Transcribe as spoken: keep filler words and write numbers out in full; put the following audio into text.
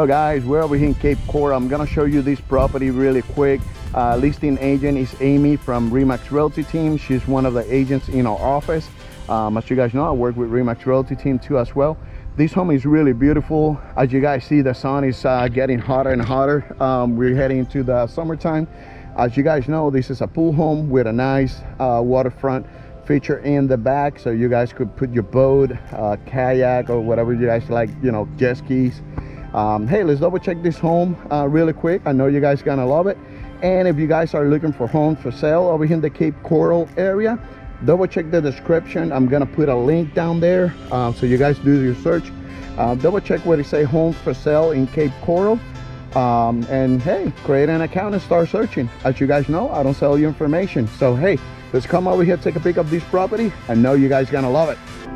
guys, we're over here in Cape Coral. I'm gonna show you this property really quick. Uh, listing agent is Amy from Remax Realty team. She's one of the agents in our office. Um, as you guys know, I work with Remax Realty team too as well. This home is really beautiful. As you guys see, the sun is uh, getting hotter and hotter. Um, we're heading into the summertime. As you guys know, this is a pool home with a nice uh, waterfront feature in the back, so you guys could put your boat, uh, kayak, or whatever you guys like, you know, jet skis. Um, hey, let's double check this home uh, really quick. I know you guys gonna love it. And if you guys are looking for homes for sale over here in the Cape Coral area, double check the description. I'm gonna put a link down there, um, so you guys do your search. Uh, double check where they say homes for sale in Cape Coral. Um, and hey, create an account and start searching. As you guys know, I don't sell you information. So hey, let's come over here, take a peek of this property. I know you guys gonna love it.